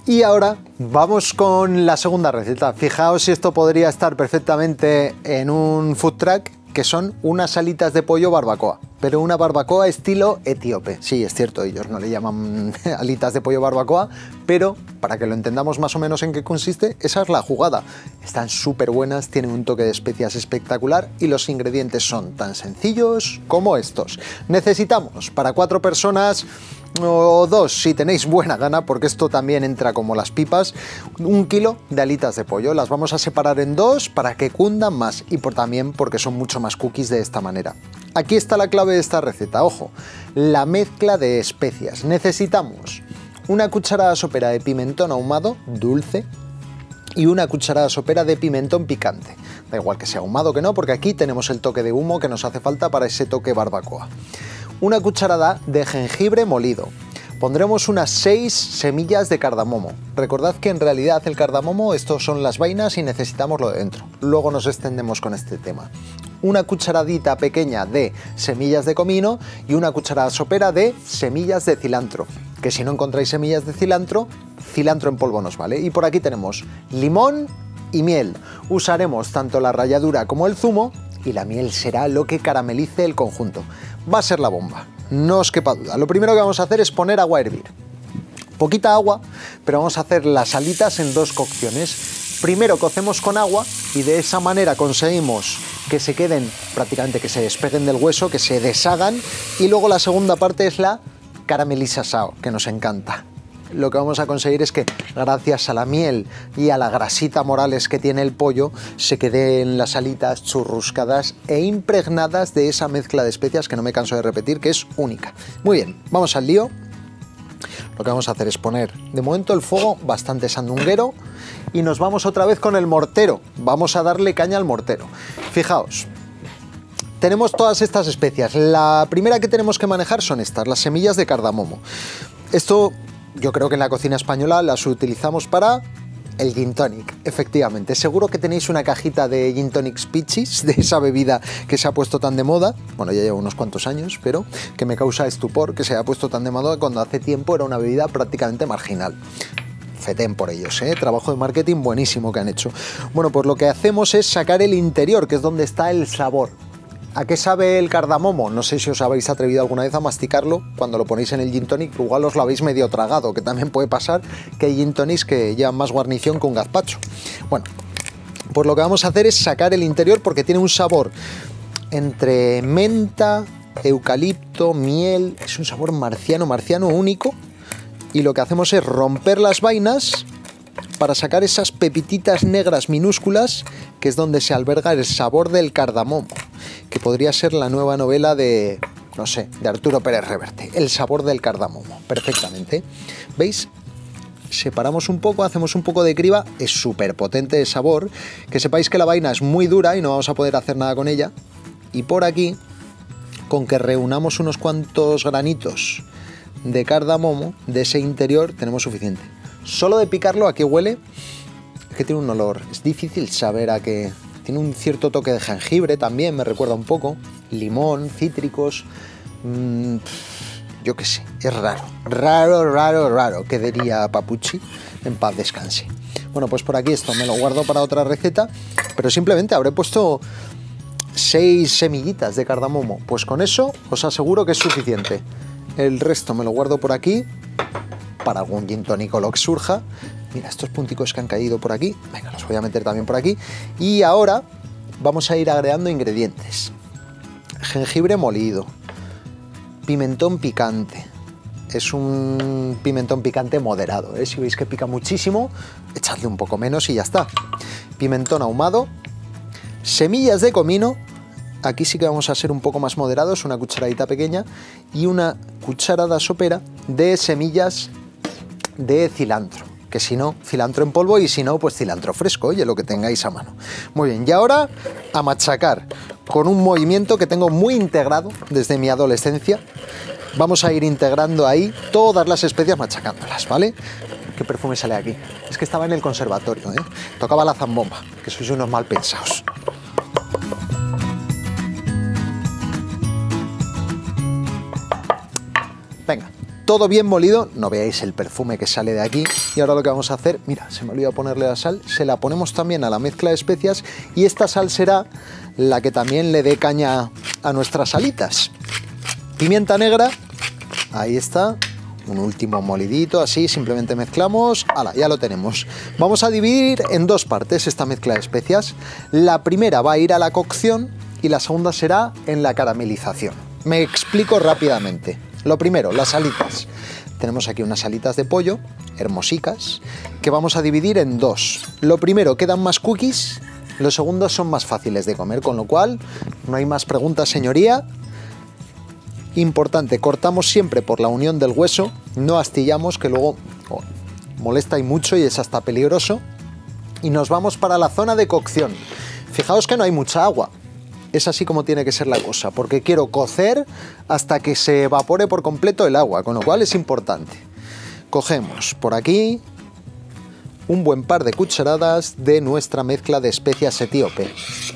Y ahora vamos con la segunda receta. Fijaos si esto podría estar perfectamente en un food truck, que son unas alitas de pollo barbacoa, pero una barbacoa estilo etíope. Sí, es cierto, ellos no le llaman alitas de pollo barbacoa, pero para que lo entendamos más o menos en qué consiste, esa es la jugada. Están súper buenas, tienen un toque de especias espectacular y los ingredientes son tan sencillos como estos. Necesitamos para 4 personas o 2 si tenéis buena gana, porque esto también entra como las pipas, 1 kilo de alitas de pollo. Las vamos a separar en 2 para que cundan más y también porque son mucho más cookies de esta manera. Aquí está la clave de esta receta, ojo, la mezcla de especias. Necesitamos una cucharada sopera de pimentón ahumado dulce y una cucharada sopera de pimentón picante. Da igual que sea ahumado que no, porque aquí tenemos el toque de humo que nos hace falta para ese toque barbacoa. Una cucharada de jengibre molido. Pondremos unas 6 semillas de cardamomo. Recordad que en realidad el cardamomo, estos son las vainas y necesitamos lo de dentro. Luego nos extendemos con este tema. Una cucharadita pequeña de semillas de comino y una cucharada sopera de semillas de cilantro. Que si no encontráis semillas de cilantro, cilantro en polvo nos vale. Y por aquí tenemos limón y miel. Usaremos tanto la ralladura como el zumo y la miel será lo que caramelice el conjunto. Va a ser la bomba, no os quepa duda. Lo primero que vamos a hacer es poner agua a hervir. Poquita agua, pero vamos a hacer las alitas en 2 cocciones. Primero cocemos con agua y de esa manera conseguimos que se queden, prácticamente que se despeguen del hueso, que se deshagan. Y luego la segunda parte es la caramelización, que nos encanta. Lo que vamos a conseguir es que gracias a la miel y a la grasita Morales que tiene el pollo se queden las alitas churruscadas e impregnadas de esa mezcla de especias que no me canso de repetir, que es única. Muy bien, vamos al lío. Lo que vamos a hacer es poner de momento el fuego bastante sandunguero y nos vamos otra vez con el mortero. Vamos a darle caña al mortero. Fijaos, tenemos todas estas especias. La primera que tenemos que manejar son estas, las semillas de cardamomo. Esto yo creo que en la cocina española las utilizamos para el gin tonic, efectivamente. Seguro que tenéis una cajita de gin tonic Spichys, de esa bebida que se ha puesto tan de moda, bueno, ya lleva unos cuantos años, pero que me causa estupor que se haya puesto tan de moda cuando hace tiempo era una bebida prácticamente marginal. Fetén por ellos, trabajo de marketing buenísimo que han hecho. Bueno, pues lo que hacemos es sacar el interior, que es donde está el sabor. ¿A qué sabe el cardamomo? No sé si os habéis atrevido alguna vez a masticarlo cuando lo ponéis en el gin tonic, igual os lo habéis medio tragado, que también puede pasar que hay gin tonics que llevan más guarnición que un gazpacho. Bueno, pues lo que vamos a hacer es sacar el interior porque tiene un sabor entre menta, eucalipto, miel, es un sabor marciano único, y lo que hacemos es romper las vainas para sacar esas pepititas negras minúsculas, que es donde se alberga el sabor del cardamomo, que podría ser la nueva novela de, no sé, de Arturo Pérez Reverte, El sabor del cardamomo, perfectamente. ¿Veis? Separamos un poco, hacemos un poco de criba, es súper potente de sabor, que sepáis que la vaina es muy dura y no vamos a poder hacer nada con ella, y por aquí, con que reunamos unos cuantos granitos de cardamomo, de ese interior, tenemos suficiente. Solo de picarlo, ¿a qué huele? Es que tiene un olor, es difícil saber a qué. Tiene un cierto toque de jengibre también, me recuerda un poco. Limón, cítricos. Yo qué sé, es raro. Raro, que diría Papuchi, en paz descanse. Bueno, pues por aquí esto me lo guardo para otra receta, pero simplemente habré puesto 6 semillitas de cardamomo. Pues con eso os aseguro que es suficiente. El resto me lo guardo por aquí, para algún gin tonic o lo que surja. Mira, estos punticos que han caído por aquí, venga, los voy a meter también por aquí. Y ahora vamos a ir agregando ingredientes. Jengibre molido, pimentón picante. Es un pimentón picante moderado, si veis que pica muchísimo, echadle un poco menos y ya está. Pimentón ahumado, semillas de comino. Aquí sí que vamos a ser un poco más moderados, una cucharadita pequeña y una cucharada sopera de semillas de cilantro, que si no, cilantro en polvo, y si no, pues cilantro fresco, oye, lo que tengáis a mano. Muy bien, y ahora a machacar con un movimiento que tengo muy integrado desde mi adolescencia. Vamos a ir integrando ahí todas las especias, machacándolas, ¿vale? ¿Qué perfume sale aquí? Es que estaba en el conservatorio, Tocaba la zambomba, que sois unos mal pensados. Venga, Todo bien molido, no veáis el perfume que sale de aquí. Y ahora lo que vamos a hacer, mira, se me olvidó ponerle la sal, se la ponemos también a la mezcla de especias y esta sal será la que también le dé caña a nuestras alitas. Pimienta negra, ahí está, un último molidito, así, simplemente mezclamos, ¡hala!, ya lo tenemos. Vamos a dividir en dos partes esta mezcla de especias. La primera va a ir a la cocción y la segunda será en la caramelización. Me explico rápidamente. Lo primero, las alitas. Tenemos aquí unas alitas de pollo, hermosicas, que vamos a dividir en dos. Lo primero, quedan más cookies, los segundos son más fáciles de comer, con lo cual no hay más preguntas, señoría. Importante, cortamos siempre por la unión del hueso, no astillamos, que luego molesta y mucho y es hasta peligroso. Y nos vamos para la zona de cocción. Fijaos que no hay mucha agua. Es así como tiene que ser la cosa, porque quiero cocer hasta que se evapore por completo el agua, con lo cual es importante. Cogemos por aquí un buen par de cucharadas de nuestra mezcla de especias etíope.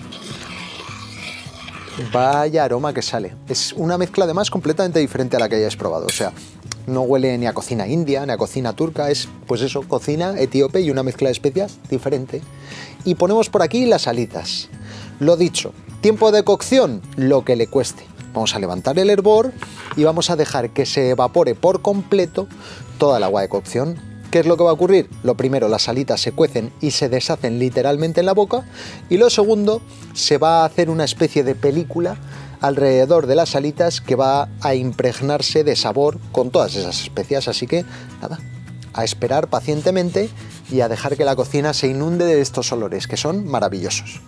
Vaya aroma que sale. Es una mezcla además completamente diferente a la que hayáis probado, o sea, no huele ni a cocina india, ni a cocina turca, es pues eso, cocina etíope y una mezcla de especias diferente. Y ponemos por aquí las alitas. Lo dicho, tiempo de cocción, lo que le cueste. Vamos a levantar el hervor y vamos a dejar que se evapore por completo toda el agua de cocción. ¿Qué es lo que va a ocurrir? Lo primero, las alitas se cuecen y se deshacen literalmente en la boca. Y lo segundo, se va a hacer una especie de película alrededor de las alitas que va a impregnarse de sabor con todas esas especias. Así que, nada, a esperar pacientemente y a dejar que la cocina se inunde de estos olores, que son maravillosos.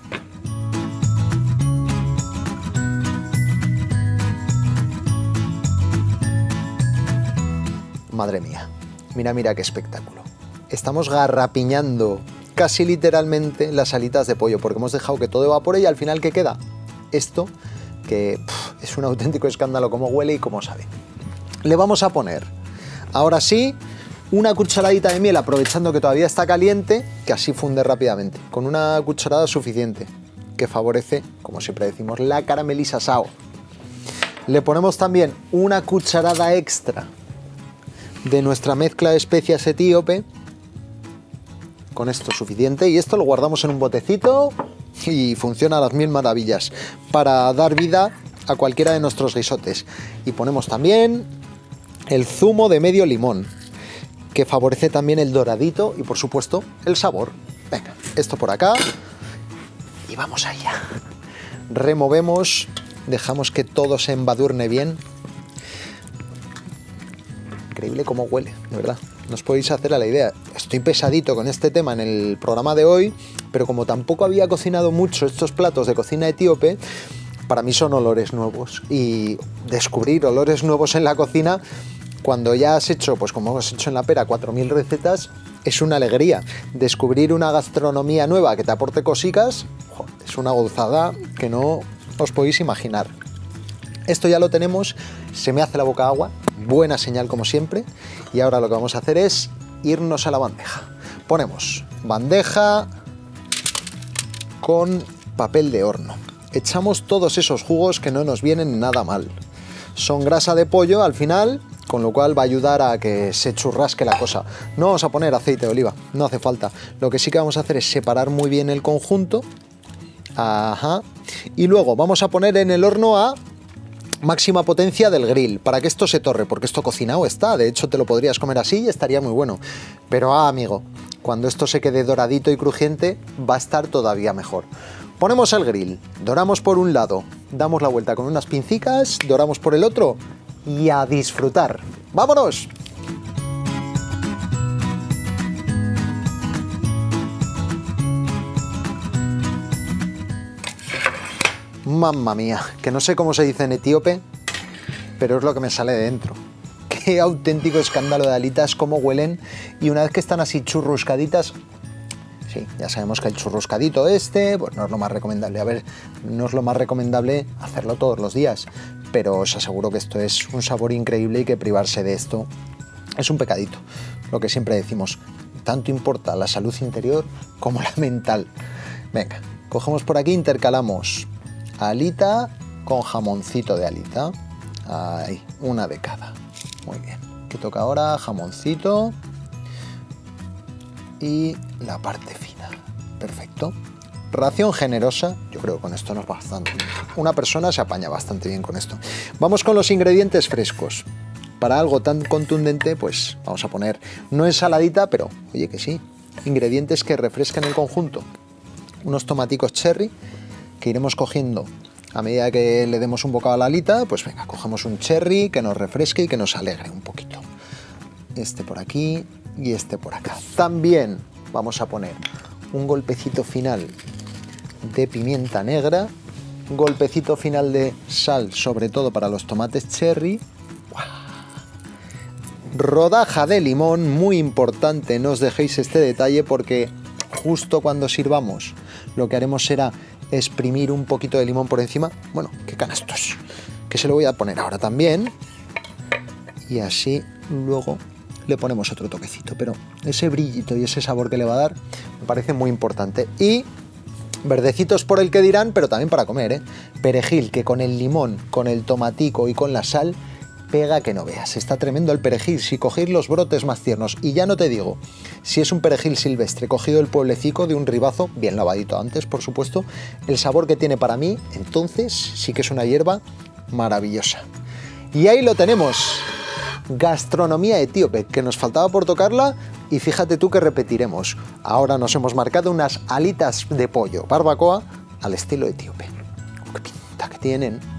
Madre mía, mira, mira qué espectáculo. Estamos garrapiñando casi literalmente las alitas de pollo porque hemos dejado que todo evapore y al final ¿qué queda? Esto que es un auténtico escándalo cómo huele y cómo sabe. Le vamos a poner, ahora sí, una cucharadita de miel aprovechando que todavía está caliente, que así funde rápidamente, con una cucharada suficiente, que favorece, como siempre decimos, la caramelización. Le ponemos también una cucharada extra de nuestra mezcla de especias etíope, con esto suficiente, y esto lo guardamos en un botecito y funciona a las mil maravillas para dar vida a cualquiera de nuestros guisotes. Y ponemos también el zumo de medio limón, que favorece también el doradito y por supuesto el sabor. Venga, esto por acá y vamos allá. Removemos, dejamos que todo se embadurne bien. Increíble cómo huele, de verdad. No os podéis hacer a la idea. Estoy pesadito con este tema en el programa de hoy, pero como tampoco había cocinado mucho estos platos de cocina etíope, para mí son olores nuevos. Y descubrir olores nuevos en la cocina, cuando ya has hecho, pues como hemos hecho en la pera, 4000 recetas, es una alegría. Descubrir una gastronomía nueva que te aporte cositas, es una gozada que no os podéis imaginar. Esto ya lo tenemos, se me hace la boca agua, buena señal como siempre, y ahora lo que vamos a hacer es irnos a la bandeja. Ponemos bandeja con papel de horno. Echamos todos esos jugos que no nos vienen nada mal. Son grasa de pollo al final, con lo cual va a ayudar a que se churrasque la cosa. No vamos a poner aceite de oliva, no hace falta. Lo que sí que vamos a hacer es separar muy bien el conjunto. Ajá. Y luego vamos a poner en el horno a máxima potencia del grill, para que esto se torre, porque esto cocinado está, de hecho te lo podrías comer así y estaría muy bueno. Pero amigo, cuando esto se quede doradito y crujiente, va a estar todavía mejor. Ponemos el grill, doramos por un lado, damos la vuelta con unas pincicas, doramos por el otro y a disfrutar. ¡Vámonos! Mamma mía, que no sé cómo se dice en etíope, pero es lo que me sale de dentro. Qué auténtico escándalo de alitas, cómo huelen, y una vez que están así churruscaditas, sí, ya sabemos que el churruscadito pues no es lo más recomendable. A ver, no es lo más recomendable hacerlo todos los días, pero os aseguro que esto es un sabor increíble y que privarse de esto es un pecadito. Lo que siempre decimos, tanto importa la salud interior como la mental. Venga, cogemos por aquí, intercalamos alita con jamoncito de alita. Ahí, una de cada. Muy bien. que toca ahora, jamoncito y la parte fina. Perfecto. Ración generosa, yo creo que con esto nos va bastante. Una persona se apaña bastante bien con esto. Vamos con los ingredientes frescos. Para algo tan contundente, pues vamos a poner, no ensaladita, pero oye que sí, ingredientes que refresquen el conjunto. Unos tomaticos cherry que iremos cogiendo a medida que le demos un bocado a la alita. Pues venga, cogemos un cherry que nos refresque y que nos alegre un poquito. Este por aquí y este por acá. También vamos a poner un golpecito final de pimienta negra, un golpecito final de sal, sobre todo para los tomates cherry. Rodaja de limón, muy importante, no os dejéis este detalle porque justo cuando sirvamos lo que haremos será exprimir un poquito de limón por encima. Bueno, qué canastos, que se lo voy a poner ahora también y así luego le ponemos otro toquecito, pero ese brillito y ese sabor que le va a dar me parece muy importante. Y verdecitos por el que dirán, pero también para comer, ¿eh? Perejil, que con el limón, con el tomatico y con la sal pega que no veas. Está tremendo el perejil. Si cogéis los brotes más tiernos, y ya no te digo si es un perejil silvestre cogido del pueblecico de un ribazo, bien lavadito antes, por supuesto, el sabor que tiene para mí, entonces sí que es una hierba maravillosa. Y ahí lo tenemos. Gastronomía etíope, que nos faltaba por tocarla, y fíjate tú que repetiremos. Ahora nos hemos marcado unas alitas de pollo barbacoa al estilo etíope. ¡Qué pinta que tienen!